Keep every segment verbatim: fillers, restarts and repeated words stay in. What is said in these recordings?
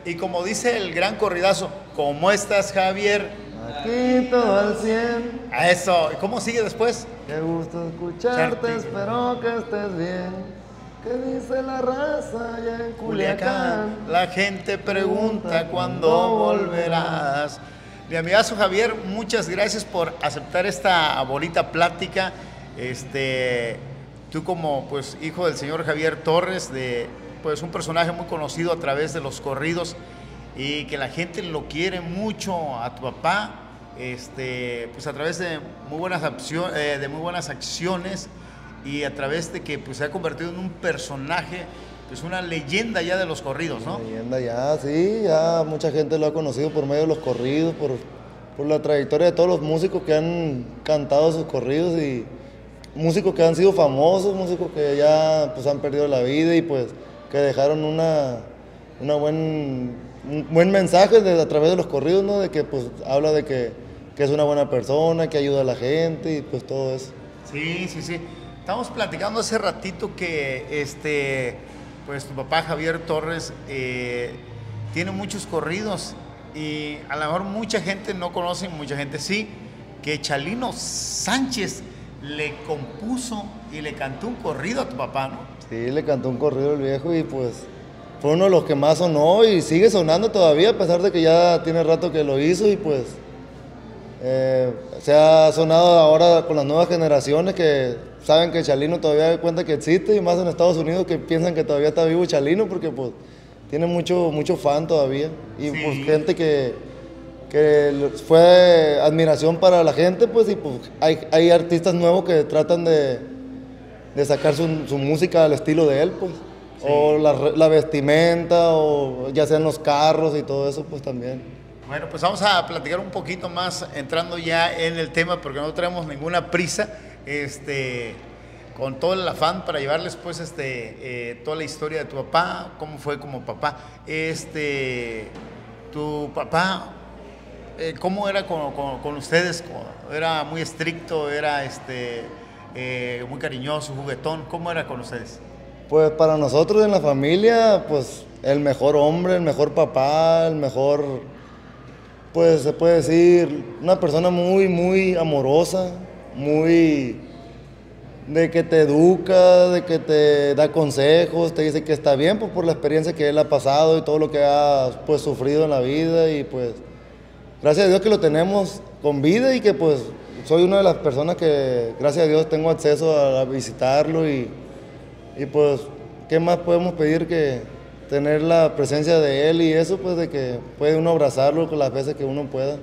Y como dice el gran corridazo, ¿cómo estás, Javier? Aquí todo al cien. A eso. ¿Y cómo sigue después? Qué gusto escucharte, espero que estés bien. ¿Qué dice la raza allá en Culiacán? La gente pregunta cuándo volverás. Mi amigazo Javier, muchas gracias por aceptar esta bonita plática. Este, tú como pues hijo del señor Javier Torres, de pues un personaje muy conocido a través de los corridos y que la gente lo quiere mucho a tu papá, este, pues a través de muy buenas acciones, eh, de muy buenas acciones y a través de que pues se ha convertido en un personaje, pues una leyenda ya de los corridos, ¿no? Leyenda ya, sí, ya mucha gente lo ha conocido por medio de los corridos, por, por la trayectoria de todos los músicos que han cantado sus corridos y músicos que han sido famosos, músicos que ya pues han perdido la vida y pues que dejaron una, una buen, un buen mensaje de, a través de los corridos, ¿no? De que pues habla de que, que es una buena persona, que ayuda a la gente y pues todo eso. Sí, sí, sí. Estamos platicando hace ratito que este, pues tu papá Javier Torres eh, tiene muchos corridos y a lo mejor mucha gente no conoce, mucha gente sí, que Chalino Sánchez le compuso y le cantó un corrido a tu papá, ¿no? Sí, le cantó un corrido el viejo y pues fue uno de los que más sonó y sigue sonando todavía a pesar de que ya tiene rato que lo hizo y pues eh, se ha sonado ahora con las nuevas generaciones que saben que Chalino todavía da cuenta que existe y más en Estados Unidos que piensan que todavía está vivo Chalino porque pues tiene mucho, mucho fan todavía y Sí. pues gente que, que fue admiración para la gente pues y pues hay, hay artistas nuevos que tratan de de sacar su, su música al estilo de él, pues. Sí. O la, la vestimenta, o ya sean los carros y todo eso, pues también. Bueno, pues vamos a platicar un poquito más entrando ya en el tema porque no traemos ninguna prisa, este, con todo el afán para llevarles pues este, eh, toda la historia de tu papá, cómo fue como papá. Este, tu papá, eh, ¿cómo era con, con, con ustedes? ¿Era muy estricto? ¿Era este... Eh, muy cariñoso, juguetón? ¿Cómo era con ustedes? Pues para nosotros en la familia, pues el mejor hombre, el mejor papá, el mejor, pues se puede decir, una persona muy, muy amorosa, muy de que te educa, de que te da consejos, te dice que está bien, pues por la experiencia que él ha pasado y todo lo que ha pues sufrido en la vida y pues gracias a Dios que lo tenemos con vida y que pues soy una de las personas que, gracias a Dios, tengo acceso a, a visitarlo y, y pues, ¿qué más podemos pedir que tener la presencia de él y eso, pues, de que puede uno abrazarlo con las veces que uno pueda?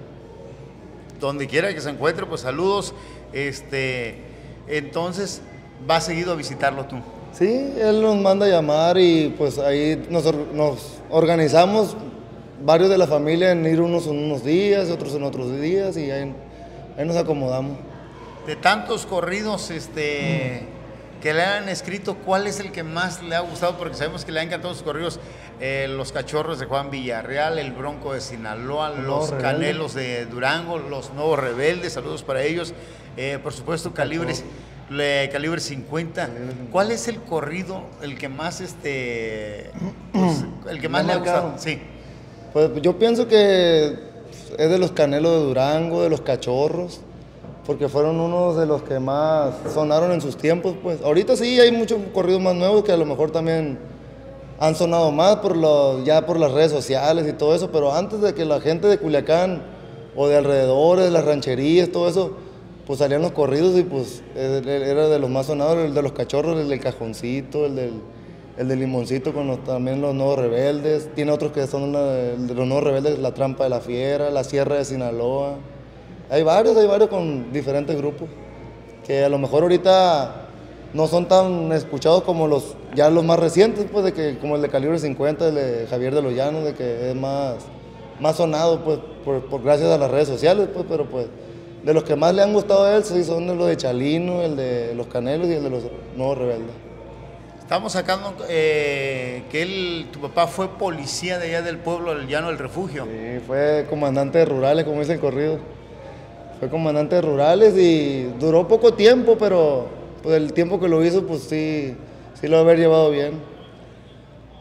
Donde quiera que se encuentre, pues saludos. Este, entonces, ¿vas seguido a visitarlo tú? Sí, él nos manda a llamar y pues ahí nos, nos organizamos varios de la familia en ir unos en unos días, otros en otros días y ahí... Ahí nos acomodamos. De tantos corridos este, mm. que le han escrito, ¿cuál es el que más le ha gustado? Porque sabemos que le han encantado sus corridos. Eh, los Cachorros de Juan Villarreal, El Bronco de Sinaloa, Los, los Canelos de Durango, Los Nuevos Rebeldes, saludos para ellos. Eh, por supuesto, Calibre, le, Calibre cincuenta. ¿Cuál es el corrido, el que más, este, pues, el que más le ha gustado? Sí. Pues yo pienso que es de los Canelos de Durango, de los Cachorros, porque fueron unos de los que más sonaron en sus tiempos, pues. Ahorita sí hay muchos corridos más nuevos que a lo mejor también han sonado más por los, ya por las redes sociales y todo eso, pero antes de que la gente de Culiacán o de alrededores, de las rancherías, todo eso, pues salían los corridos y pues era de los más sonados, el de los Cachorros, el del Cajoncito, el del... el de Limoncito con los, también los Nuevos Rebeldes, tiene otros que son una, el de los Nuevos Rebeldes, La Trampa de la Fiera, La Sierra de Sinaloa, hay varios, hay varios con diferentes grupos, que a lo mejor ahorita no son tan escuchados como los, ya los más recientes, pues, de que, como el de Calibre cincuenta, el de Javier de los Llanos, de que es más, más sonado, pues, por, por gracias a las redes sociales, pues, pero pues, de los que más le han gustado a él, sí, son los de Chalino, el de Los Canelos y el de los Nuevos Rebeldes. Estamos sacando eh, que él, tu papá fue policía de allá del pueblo, del Llano del Refugio. Sí, fue comandante de rurales, como dice el corrido. Fue comandante de rurales y duró poco tiempo, pero pues, el tiempo que lo hizo, pues sí, sí lo haber llevado bien.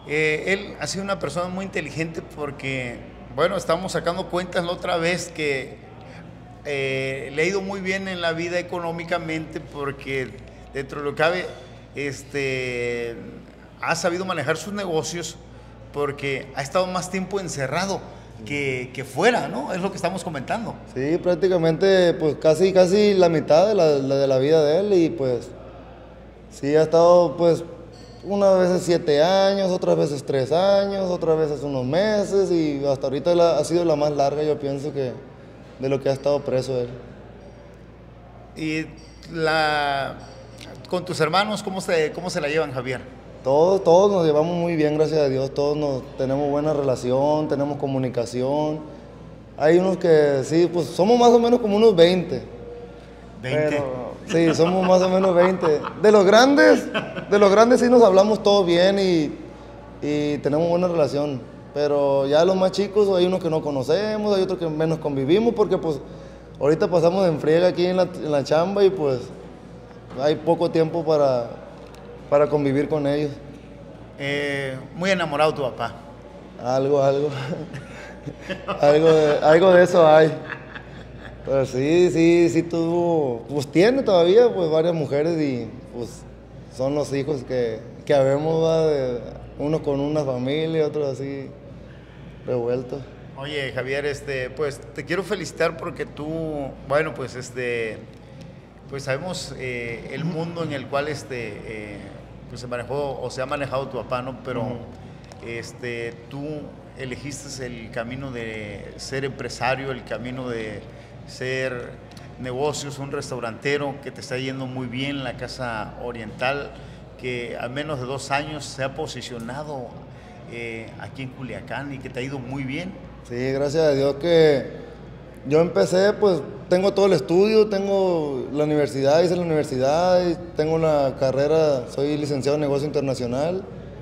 Eh, él ha sido una persona muy inteligente porque, bueno, estábamos sacando cuentas la otra vez que eh, le ha ido muy bien en la vida económicamente porque dentro de lo que cabe, este, ha sabido manejar sus negocios porque ha estado más tiempo encerrado que, que fuera, ¿no? Es lo que estamos comentando. Sí, prácticamente pues casi, casi la mitad de la, la de la vida de él y pues sí ha estado pues unas veces siete años, otras veces tres años, otras veces unos meses y hasta ahorita la, ha sido la más larga, yo pienso que de lo que ha estado preso él. Y la, con tus hermanos, ¿cómo se, cómo se la llevan, Javier? Todos, todos nos llevamos muy bien, gracias a Dios, todos nos, tenemos buena relación, tenemos comunicación. Hay unos que sí, pues somos más o menos como unos veinte. ¿veinte? Pero, sí, somos más o menos veinte. De los grandes, de los grandes sí nos hablamos todo bien y, y tenemos buena relación. Pero ya los más chicos, hay unos que no conocemos, hay otros que menos convivimos porque pues ahorita pasamos en friega aquí en la, en la chamba y pues hay poco tiempo para, para convivir con ellos. Eh, muy enamorado tu papá. Algo, algo. algo, de, algo de eso hay. Pero sí, sí, sí tuvo, pues tiene todavía pues varias mujeres y pues son los hijos que, que habemos, ¿va? De, unos con una familia, otros así revueltos. Oye, Javier, este, pues te quiero felicitar porque tú, bueno, pues este, pues sabemos eh, el mundo en el cual este, eh, pues se manejó o se ha manejado tu papá, ¿no? Pero uh-huh. este, tú elegiste el camino de ser empresario, el camino de ser negocios, un restaurantero que te está yendo muy bien, la Casa Oriental, que a menos de dos años se ha posicionado eh, aquí en Culiacán y que te ha ido muy bien. Sí, gracias a Dios que yo empecé, pues tengo todo el estudio, tengo la universidad, hice la universidad, tengo una carrera, soy licenciado en negocio internacional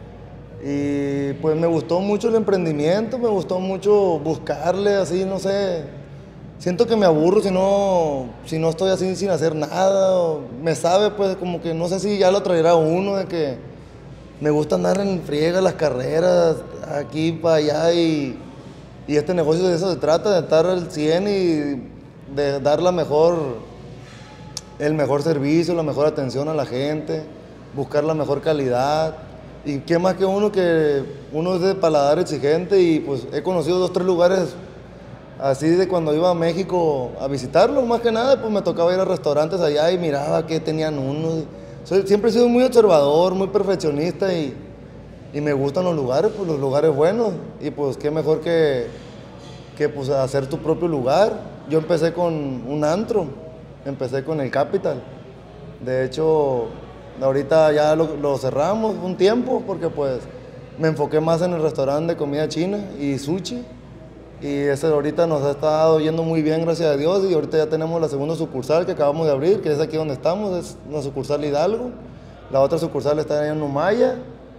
y pues me gustó mucho el emprendimiento, me gustó mucho buscarle así, no sé, siento que me aburro si no, si no estoy así sin hacer nada, o me sabe pues como que no sé si ya lo traerá uno de que me gusta andar en friega las carreras, aquí para allá y... Y este negocio de eso se trata, de estar al cien y de dar la mejor, el mejor servicio, la mejor atención a la gente, buscar la mejor calidad. Y qué más que uno que uno es de paladar exigente y pues he conocido dos, tres lugares así de cuando iba a México a visitarlo, más que nada, pues me tocaba ir a restaurantes allá y miraba qué tenían unos. Soy, siempre he sido muy observador, muy perfeccionista y... Y me gustan los lugares, pues los lugares buenos. Y pues qué mejor que, que pues hacer tu propio lugar. Yo empecé con un antro, empecé con el Capital. De hecho, ahorita ya lo, lo cerramos un tiempo porque pues me enfoqué más en el restaurante de comida china y sushi. Y ese ahorita nos ha estado yendo muy bien, gracias a Dios. Y ahorita ya tenemos la segunda sucursal que acabamos de abrir, que es aquí donde estamos, es una sucursal Hidalgo. La otra sucursal está allá en Numaya.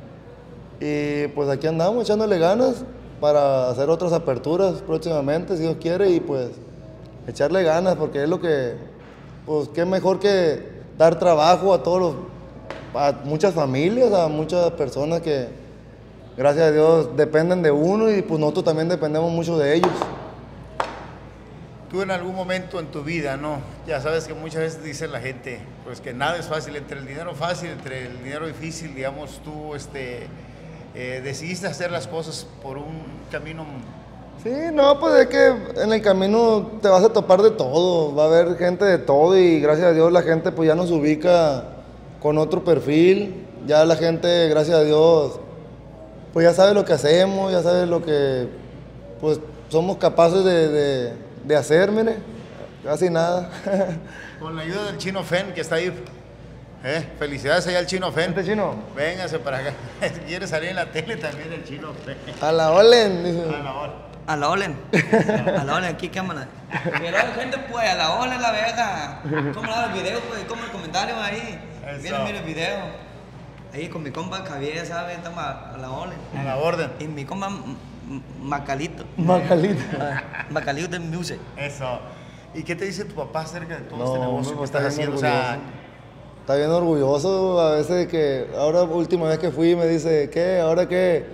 Y pues aquí andamos echándole ganas para hacer otras aperturas próximamente, si Dios quiere, y pues echarle ganas, porque es lo que, pues qué mejor que dar trabajo a todos los, a muchas familias, a muchas personas que, gracias a Dios, dependen de uno y pues nosotros también dependemos mucho de ellos. Tú en algún momento en tu vida, ¿no? Ya sabes que muchas veces dice la gente, pues que nada es fácil, entre el dinero fácil, entre el dinero difícil, digamos, tú, este... Eh, decidiste hacer las cosas por un camino. Sí, no, pues es que en el camino te vas a topar de todo, va a haber gente de todo y gracias a Dios la gente pues ya nos ubica con otro perfil, ya la gente, gracias a Dios, pues ya sabe lo que hacemos, ya sabe lo que pues somos capaces de, de, de hacer, mire, casi nada. Con la ayuda del Chino Fen que está ahí. Eh, felicidades allá al Chino Fen. ¿Este chino? Véngase para acá. Quiere salir en la tele también el Chino Fen. A la Olen, dice. A la Olen. A la Olen. A la Olen, aquí cámara. Pero gente, pues, a la Olen, la verga. ¿Cómo la el video, pues? ¿Cómo el comentario ahí? Eso. Mira, mira el video. Ahí con mi compa Javier, ¿sabes? Estamos a la Olen. A la orden. Y mi compa Macalito. Macalito. Macalito del Music. Eso. ¿Y qué te dice tu papá acerca de todo No, este negocio me que está estás bien haciendo? O sea, está bien orgulloso a veces de que, ahora última vez que fui me dice, ¿qué? ¿Ahora qué?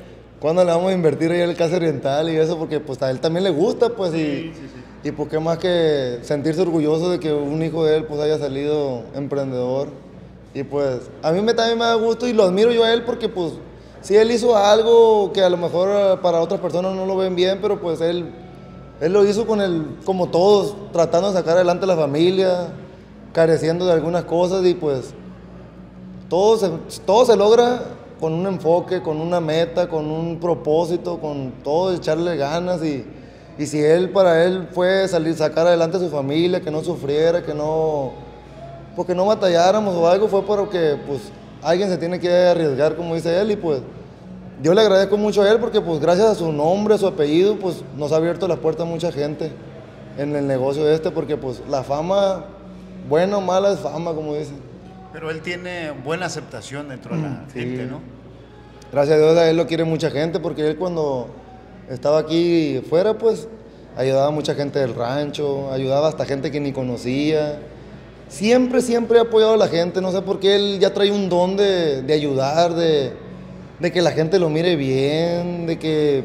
¿cuándo le vamos a invertir ahí al Casa Oriental y eso? Porque pues a él también le gusta, pues, Sí, y, sí, sí. y pues qué más que sentirse orgulloso de que un hijo de él pues haya salido emprendedor. Y pues a mí me, también me da gusto y lo admiro yo a él porque pues si él hizo algo que a lo mejor eh, para otras personas no lo ven bien, pero pues él, él lo hizo con el, como todos, tratando de sacar adelante a la familia, careciendo de algunas cosas y pues todo se, todo se logra con un enfoque, con una meta, con un propósito, con todo, echarle ganas y, y si él, para él fue salir, sacar adelante a su familia, que no sufriera, que no, porque no batalláramos o algo, fue porque pues alguien se tiene que arriesgar, como dice él, y pues yo le agradezco mucho a él porque pues gracias a su nombre, a su apellido, pues nos ha abierto las puertas a mucha gente en el negocio este, porque pues la fama, buena o mala, es fama, como dicen. Pero él tiene buena aceptación dentro de la Sí. gente, ¿no? Gracias a Dios a él lo quiere mucha gente porque él cuando estaba aquí fuera pues ayudaba a mucha gente del rancho, ayudaba hasta gente que ni conocía. Siempre, siempre ha apoyado a la gente, no sé por qué él ya trae un don de, de ayudar, de, de que la gente lo mire bien, de que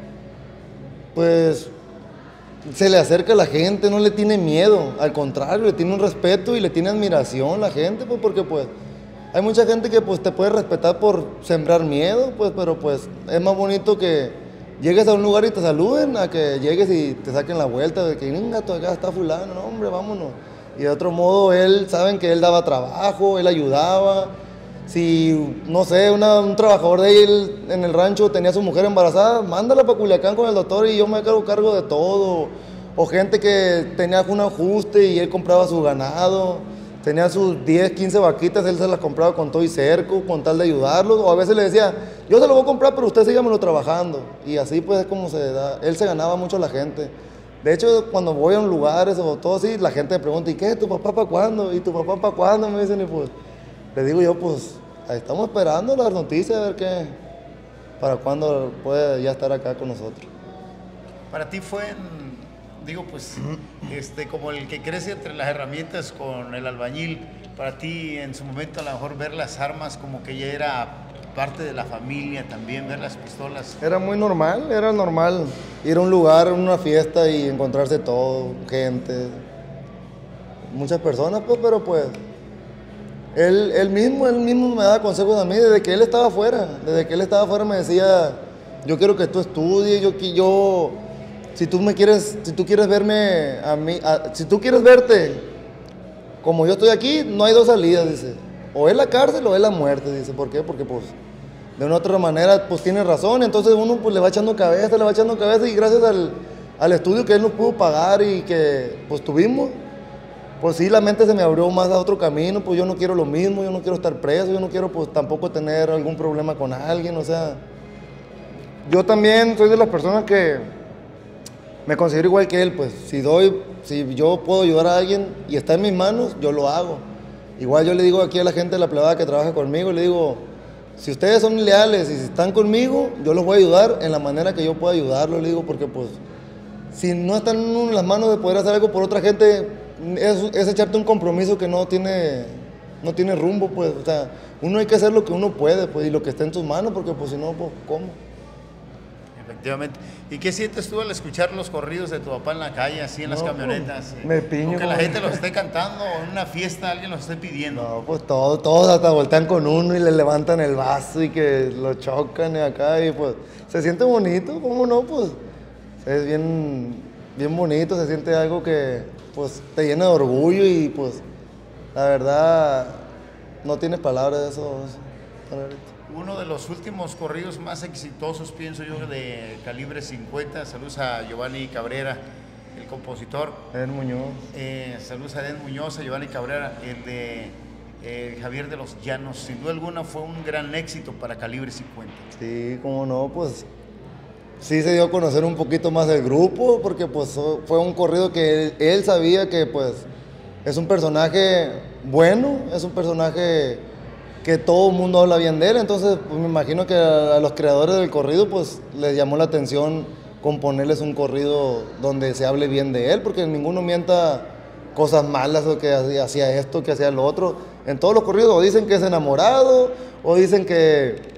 pues se le acerca a la gente, no le tiene miedo, al contrario, le tiene un respeto y le tiene admiración a la gente, pues porque pues hay mucha gente que pues te puede respetar por sembrar miedo, pues, pero pues es más bonito que llegues a un lugar y te saluden a que llegues y te saquen la vuelta de que, venga, tú acá está fulano, no, hombre, vámonos. Y de otro modo, él, saben que él daba trabajo, él ayudaba. Si, no sé, una, un trabajador de él en el rancho tenía a su mujer embarazada, mándala para Culiacán con el doctor y yo me hago cargo de todo. O gente que tenía un ajuste y él compraba su ganado, tenía sus diez, quince vaquitas, él se las compraba con todo y cerco, con tal de ayudarlos. O a veces le decía, yo se lo voy a comprar, pero usted sígamelo trabajando. Y así pues es como se da, él se ganaba mucho a la gente. De hecho, cuando voy a un lugar o todo así, la gente me pregunta, ¿y qué? ¿Tu papá para cuándo? ¿Y tu papá para cuándo? Me dicen, y pues, le digo yo, pues, ahí estamos esperando las noticias, a ver qué, para cuándo puede ya estar acá con nosotros. Para ti fue, mm, digo, pues, este, como el que crece entre las herramientas con el albañil, para ti en su momento a lo mejor ver las armas como que ya era parte de la familia también, ver las pistolas. Era muy normal, era normal ir a un lugar, una fiesta y encontrarse todo, gente, muchas personas, pues, pero pues, él, él mismo, él mismo me daba consejos a mí desde que él estaba afuera, desde que él estaba afuera me decía, yo quiero que tú estudies, yo, que yo, si tú me quieres, si tú quieres verme a mí, a, si tú quieres verte como yo estoy aquí, no hay dos salidas, dice, o es la cárcel o es la muerte, dice, ¿por qué? Porque pues, de una u otra manera, pues tiene razón, entonces uno pues le va echando cabeza, le va echando cabeza y gracias al, al estudio que él nos pudo pagar y que pues tuvimos, pues sí, la mente se me abrió más a otro camino, pues yo no quiero lo mismo, yo no quiero estar preso, yo no quiero pues tampoco tener algún problema con alguien, o sea, yo también soy de las personas que me considero igual que él, pues si doy, si yo puedo ayudar a alguien y está en mis manos, yo lo hago. Igual yo le digo aquí a la gente de la plebada que trabaja conmigo, le digo, si ustedes son leales y si están conmigo, yo los voy a ayudar en la manera que yo pueda ayudarlos, le digo, porque pues, si no están en las manos de poder hacer algo por otra gente, es, es echarte un compromiso que no tiene, no tiene rumbo, pues, o sea, uno hay que hacer lo que uno puede, pues, y lo que esté en tus manos, porque pues si no, pues, ¿cómo? Efectivamente. ¿Y qué sientes tú al escuchar los corridos de tu papá en la calle, así en las No, camionetas? pues, me piño O que la como- gente los esté cantando o en una fiesta alguien los esté pidiendo. No, pues todos, todos hasta voltean con uno y le levantan el vaso y que lo chocan y acá y pues se siente bonito, ¿cómo no? Pues es bien, bien bonito, se siente algo que pues te llena de orgullo y pues la verdad no tienes palabras de eso. Uno de los últimos corridos más exitosos, pienso yo, de calibre cincuenta. Saludos a Giovanni Cabrera, el compositor. Eden Muñoz. Eh, saludos a Eden Muñoz, a Giovanni Cabrera, el de eh, Javier de los Llanos. Sin duda alguna fue un gran éxito para calibre cincuenta. Sí, cómo no, pues sí se dio a conocer un poquito más el grupo, porque pues fue un corrido que él, él sabía que pues es un personaje bueno, es un personaje que todo el mundo habla bien de él, entonces pues, me imagino que a, a los creadores del corrido pues les llamó la atención componerles un corrido donde se hable bien de él, porque ninguno mienta cosas malas o que hacía esto, que hacía lo otro. En todos los corridos o dicen que es enamorado, o dicen que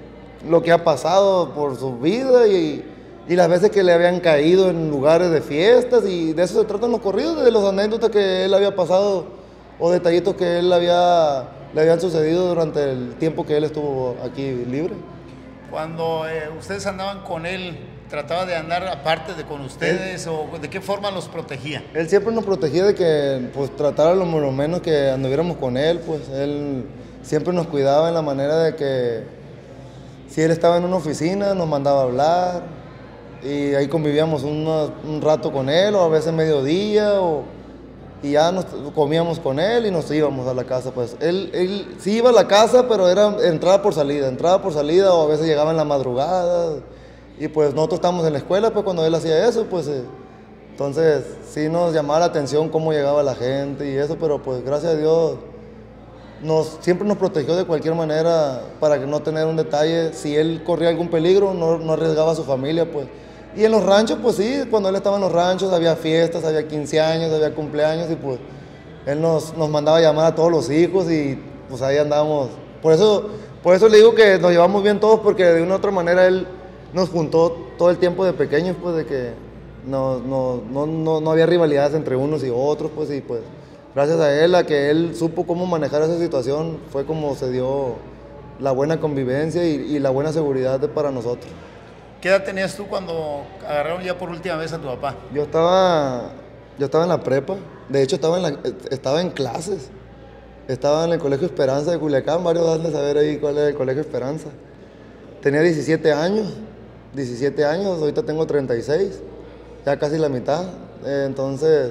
lo que ha pasado por su vida y, y las veces que le habían caído en lugares de fiestas, y de eso se tratan los corridos, de las anécdotas que él había pasado o detallitos que él había, le habían sucedido durante el tiempo que él estuvo aquí libre. Cuando eh, ustedes andaban con él, ¿trataba de andar aparte de con ustedes él, o de qué forma los protegía? Él siempre nos protegía de que pues tratara lo, lo menos que anduviéramos con él, pues él siempre nos cuidaba en la manera de que si él estaba en una oficina nos mandaba a hablar y ahí convivíamos una, un rato con él, o a veces mediodía, o, y ya nos comíamos con él y nos íbamos a la casa. Pues él, él sí iba a la casa, pero era entrada por salida, entrada por salida, o a veces llegaba en la madrugada. Y pues nosotros estábamos en la escuela, pues cuando él hacía eso, pues eh, entonces sí nos llamaba la atención cómo llegaba la gente y eso, pero pues gracias a Dios nos, siempre nos protegió de cualquier manera para que no tener un detalle. Si él corría algún peligro, no, no arriesgaba a su familia, pues. Y en los ranchos, pues sí, cuando él estaba en los ranchos había fiestas, había quince años, había cumpleaños, y pues él nos, nos mandaba a llamar a todos los hijos y pues ahí andábamos. Por eso, por eso le digo que nos llevamos bien todos, porque de una u otra manera él nos juntó todo el tiempo de pequeños, pues de que no, no, no, no, no había rivalidades entre unos y otros, pues, y pues gracias a él, a que él supo cómo manejar esa situación, fue como se dio la buena convivencia y, y la buena seguridad de, para nosotros. ¿Qué edad tenías tú cuando agarraron ya por última vez a tu papá? Yo estaba, yo estaba en la prepa, de hecho estaba en, la, estaba en clases, estaba en el Colegio Esperanza de Culiacán, varios dan de saber ahí cuál es el Colegio Esperanza. Tenía diecisiete años, diecisiete años, ahorita tengo treinta y seis, ya casi la mitad. Eh, entonces,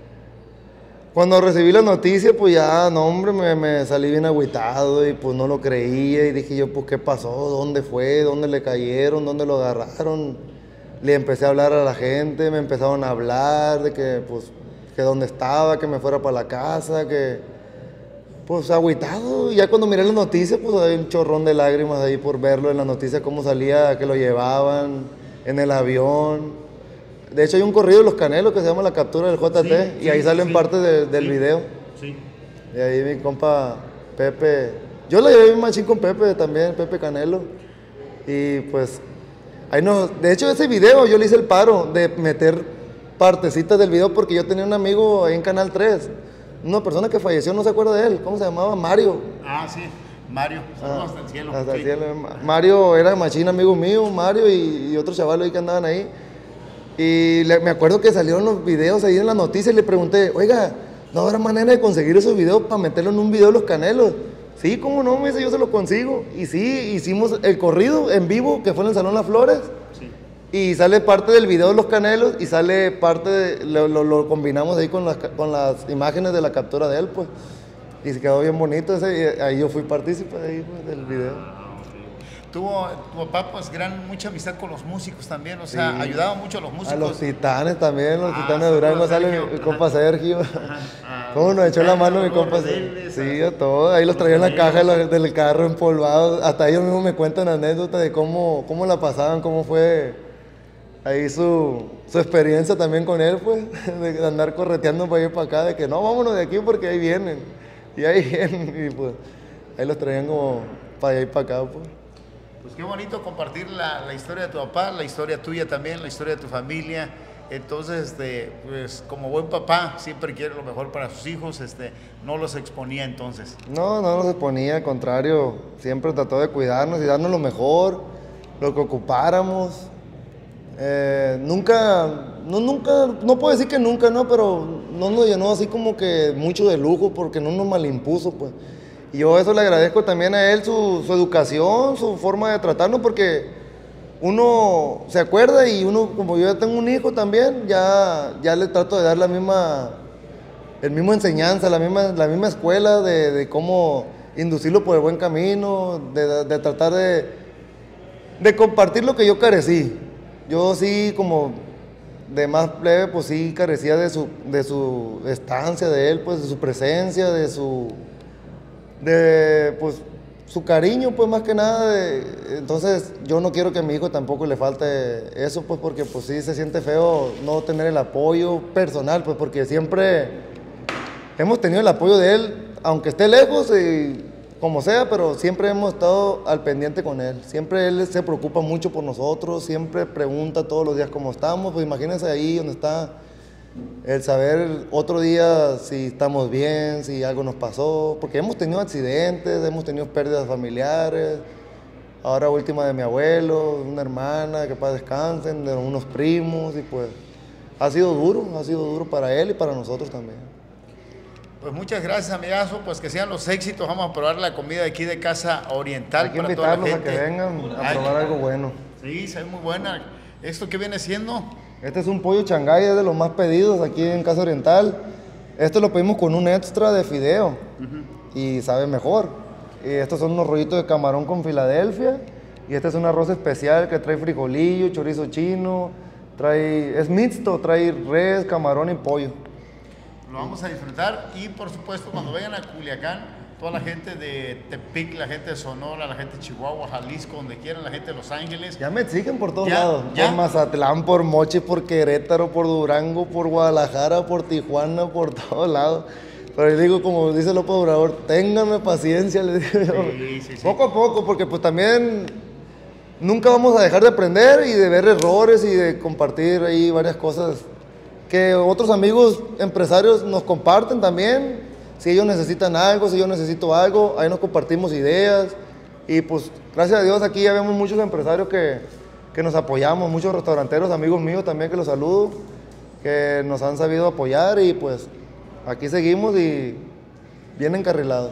cuando recibí la noticia, pues ya, no hombre, me, me salí bien agüitado y pues no lo creía y dije yo, pues ¿qué pasó? ¿Dónde fue? ¿Dónde le cayeron? ¿Dónde lo agarraron? Le empecé a hablar a la gente, me empezaron a hablar de que pues, que dónde estaba, que me fuera para la casa, que pues agüitado. Y ya cuando miré las noticias, pues hay un chorrón de lágrimas ahí por verlo en las noticias, cómo salía, que lo llevaban en el avión. De hecho hay un corrido de Los Canelos que se llama La Captura del J T, sí, y ahí sí, salen sí, parte de, del sí, video. Sí. Y ahí mi compa Pepe, yo la llevé bien machín con Pepe también, Pepe Canelo. Y pues, ahí no, de hecho ese video yo le hice el paro de meter partecitas del video, porque yo tenía un amigo ahí en Canal tres, una persona que falleció, no se acuerda de él, ¿cómo se llamaba? Mario. Ah, sí, Mario, ah, hasta el cielo. Hasta sí. el cielo. Mario era machín amigo mío, Mario y, y otro chaval ahí que andaban ahí. Y le, me acuerdo que salieron los videos ahí en las noticias y le pregunté, oiga, ¿no habrá manera de conseguir esos videos para meterlo en un video de Los Canelos? Sí, cómo no, me dice, yo se los consigo. Y sí, hicimos el corrido en vivo, que fue en el Salón Las Flores. Sí. Y sale parte del video de Los Canelos y sale parte, de, lo, lo, lo combinamos ahí con las, con las imágenes de la captura de él, pues. Y se quedó bien bonito ese, y ahí yo fui partícipe ahí, pues, del video. Tuvo tu papá pues gran, mucha amistad con los músicos también, o sea, sí, ayudaba mucho a los músicos. A los Titanes también, los ah, Titanes de Durango, sale mi, mi compa Sergio. Ajá. ¿Cómo nos echó la mano mi compa Sergio? Sí, a todos, ahí los traía en la caja del carro empolvados, hasta ellos mismos me cuentan anécdotas de cómo, cómo la pasaban, cómo fue ahí su, su experiencia también con él, pues, de andar correteando para allá y para acá, de que no, vámonos de aquí porque ahí vienen, y ahí vienen, y pues, ahí los traían como para allá y para acá, pues. Pues qué bonito compartir la, la historia de tu papá, la historia tuya también, la historia de tu familia. Entonces, este, pues como buen papá, siempre quiere lo mejor para sus hijos, este, no los exponía entonces. No, no los exponía, al contrario, siempre trató de cuidarnos y darnos lo mejor, lo que ocupáramos. Eh, nunca, no, nunca, no puedo decir que nunca, no, pero no nos llenó así como que mucho de lujo, porque no nos malimpuso, pues. Y yo eso le agradezco también a él, su, su educación, su forma de tratarnos, porque uno se acuerda y uno, como yo ya tengo un hijo también, ya, ya le trato de dar la misma, el mismo enseñanza, la misma, la misma escuela de, de cómo inducirlo por el buen camino, de, de tratar de, de compartir lo que yo carecí. Yo sí, como de más plebe, pues sí carecía de su, de su estancia de él, pues de su presencia, de su... de pues su cariño, pues más que nada, de, entonces yo no quiero que a mi hijo tampoco le falte eso, pues porque pues sí se siente feo no tener el apoyo personal, pues porque siempre hemos tenido el apoyo de él, aunque esté lejos, y como sea, pero siempre hemos estado al pendiente con él. Siempre él se preocupa mucho por nosotros, siempre pregunta todos los días cómo estamos. Pues imagínense ahí donde está, el saber otro día si estamos bien, si algo nos pasó, porque hemos tenido accidentes, hemos tenido pérdidas familiares, ahora última de mi abuelo, una hermana, que paz descansen, de unos primos, y pues ha sido duro, ha sido duro para él y para nosotros también. Pues muchas gracias, amigazo, pues que sean los éxitos. Vamos a probar la comida de aquí de Casa Oriental. Hay que para toda la invitarlos a gente. que vengan a Ay, probar algo bueno. Sí, se ve muy buena. ¿Esto qué viene siendo? Este es un pollo changay, es de los más pedidos aquí en Casa Oriental. Este lo pedimos con un extra de fideo uh-huh. y sabe mejor. Y estos son unos rollitos de camarón con Filadelfia. Y este es un arroz especial que trae frijolillo, chorizo chino, trae, es mixto, trae res, camarón y pollo. Lo vamos a disfrutar y por supuesto cuando vayan a Culiacán, toda la gente de Tepic, la gente de Sonora, la gente de Chihuahua, Jalisco, donde quieran, la gente de Los Ángeles. Ya me exigen por todos ya, lados, ya. por Mazatlán, por Mochi, por Querétaro, por Durango, por Guadalajara, por Tijuana, por todos lados. Pero yo digo, como dice López Obrador, ténganme paciencia, les digo yo. Sí, sí, sí. Poco a poco, porque pues también nunca vamos a dejar de aprender y de ver errores y de compartir ahí varias cosas que otros amigos empresarios nos comparten también. Si ellos necesitan algo, si yo necesito algo, ahí nos compartimos ideas. Y pues, gracias a Dios, aquí ya vemos muchos empresarios que, que nos apoyamos, muchos restauranteros, amigos míos también que los saludo, que nos han sabido apoyar y pues aquí seguimos y bien encarrilados.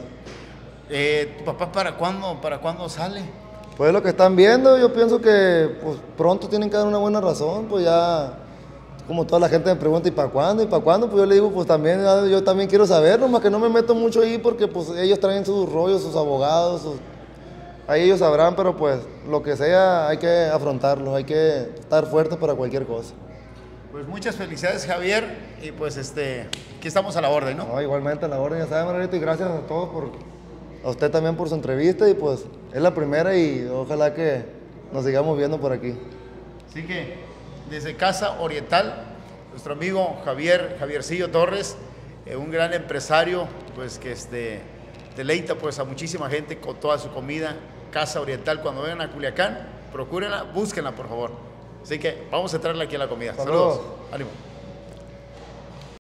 Eh, ¿Tu papá para cuándo, para cuándo sale? Pues lo que están viendo, yo pienso que pues, pronto tienen que dar una buena razón, pues ya... Como toda la gente me pregunta, ¿y para cuándo? ¿Y para cuándo? Pues yo le digo, pues también, yo también quiero saber, nomás que no me meto mucho ahí porque pues ellos traen sus rollos, sus abogados, sus... ahí ellos sabrán, pero pues lo que sea hay que afrontarlo, hay que estar fuertes para cualquier cosa. Pues muchas felicidades, Javier, y pues este, aquí estamos a la orden, ¿no? No, igualmente a la orden, ya saben, Margarito, y gracias a todos por, a usted también por su entrevista, y pues es la primera y ojalá que nos sigamos viendo por aquí. Así que... Desde Casa Oriental, nuestro amigo Javier, Javiercillo Torres, eh, un gran empresario, pues que este, deleita pues a muchísima gente con toda su comida. Casa Oriental, cuando vengan a Culiacán, procúrenla, búsquenla por favor. Así que vamos a traerle aquí a la comida. Saludos. Saludos. Ánimo.